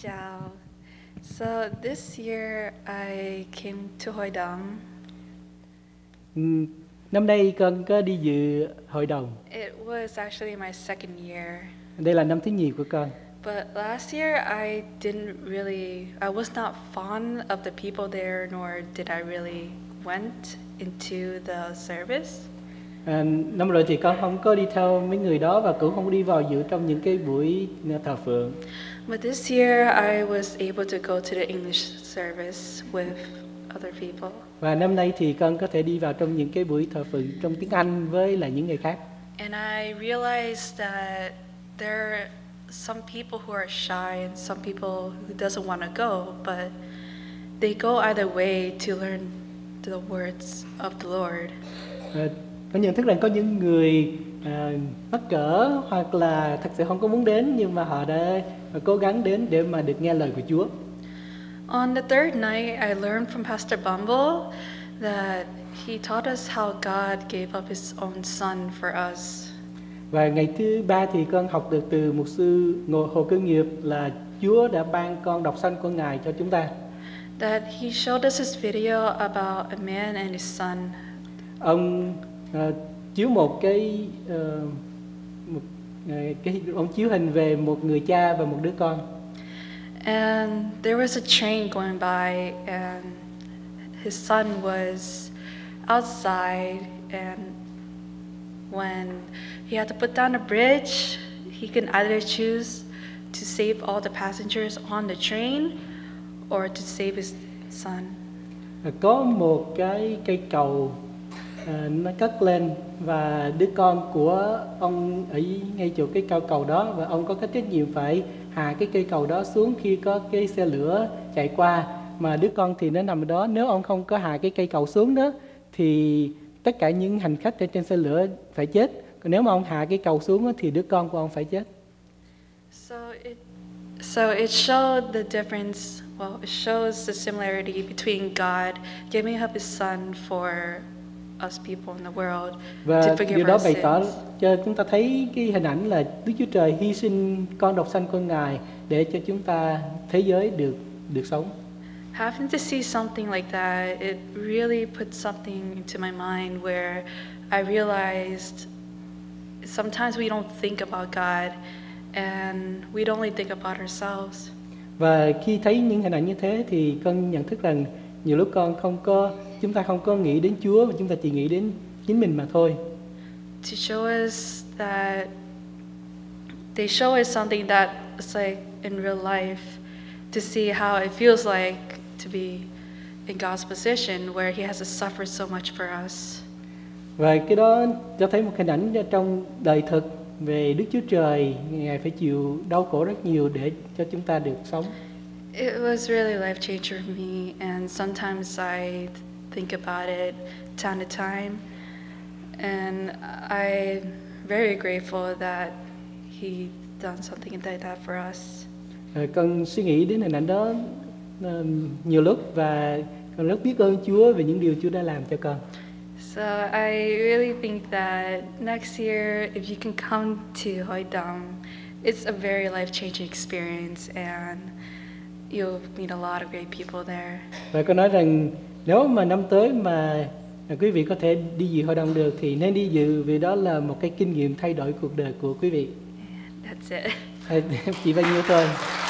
Chào. So this year I came to Hội Đồng. Năm nay con có đi dự hội đồng. It was actually my second year. Đây là năm thứ nhì của con. But last year I was not fond of the people there, nor did I really went into the service. Năm rồi thì con không có đi theo mấy người đó và cũng không có đi vào dự trong những cái buổi thờ phượng. But this year I was able to go to the English service with other people. Và năm nay thì con có thể đi vào trong những cái buổi thờ phượng trong tiếng Anh với lại những người khác. And I realized that there are some people who are shy and some people who doesn't want to go, but they go either way to learn the words of the Lord. Con nhận thức rằng có những người mắc cỡ hoặc là thật sự không có muốn đến, nhưng mà họ đã cố gắng đến để mà được nghe lời của Chúa. On the third night, I learned from Pastor Bumble that he taught us how God gave up his own son for us. Và ngày thứ ba thì con học được từ mục sư Hồ Cương Nghiệp là Chúa đã ban con độc sanh của Ngài cho chúng ta. That he showed us his video about a man and his son. Ông chiếu một cái ông chiếu hình về một người cha và một đứa con. And there was a train going by, and his son was outside, and when he had to put down a bridge, he can either choose to save all the passengers on the train or to save his son. Có một cái cây cầu nó cất lên và đứa con của ông ở ngay chỗ cái cao cầu đó, và ông có cái trách nhiệm phải hạ cái cây cầu đó xuống khi có cái xe lửa chạy qua, mà đứa con thì nó nằm ở đó. Nếu ông không có hạ cái cây cầu xuống đó thì tất cả những hành khách trên xe lửa phải chết, còn nếu mà ông hạ cái cầu xuống đó, thì đứa con của ông phải chết. So it showed the difference. Well, it shows the similarity between God giving up his son for us people in the world và to forgive điều đó our bày tỏ sins. cho chúng ta thấy cái hình ảnh là Đức Chúa Trời hy sinh con độc sanh của Ngài để cho chúng ta thế giới được sống. Having to see something like that, it really put something into my mind where I realized sometimes we don't think about God and we don't only think about ourselves. Và khi thấy những hình ảnh như thế thì con nhận thức rằng nhiều lúc chúng ta không có nghĩ đến Chúa, mà chúng ta chỉ nghĩ đến chính mình mà thôi. To show us that they show us something that is like in real life, to see how it feels like to be in God's position where he has to suffer so much for us. Và cái đó cho thấy một hình ảnh trong đời thực về Đức Chúa Trời, Ngài phải chịu đau khổ rất nhiều để cho chúng ta được sống. It was really life changer for me, and sometimes I think about it time to time, and I'm very grateful that he done something like that for us. Con suy nghĩ đến hình ảnh đó nhiều lúc và con rất biết ơn Chúa về những điều Chúa đã làm cho con. So I really think that next year, if you can come to Hội Đồng, it's a very life-changing experience, and you'll meet a lot of great people there. Và con nói rằng nếu mà năm tới mà quý vị có thể đi dự hội đồng được thì nên đi dự, vì đó là một cái kinh nghiệm thay đổi cuộc đời của quý vị. And that's it. Chỉ bao nhiêu thôi.